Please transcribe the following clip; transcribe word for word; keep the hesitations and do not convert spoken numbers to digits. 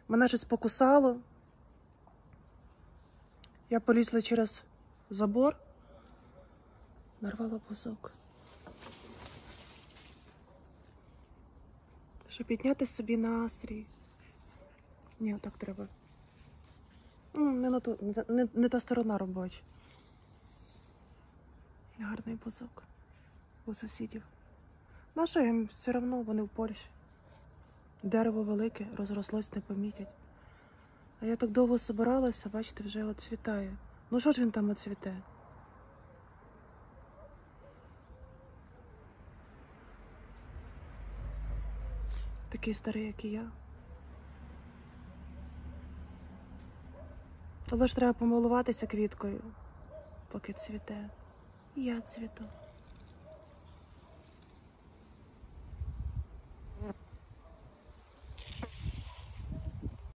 Мене щось покусало. Я полізла через забор, нарвала бузок. Щоб підняти собі настрій. Ні, отак треба. Не, на ту, не, не, не та сторона робоча. Гарний бузок у сусідів. На що їм все одно, вони в Польщі. Дерево велике, розрослось, не помітять. А я так довго собиралася, бачите, вже оцвітає. Ну що ж він там оцвіте? Такий старий, як і я. Але ж треба помилуватися квіткою, поки цвіте. І я цвіту.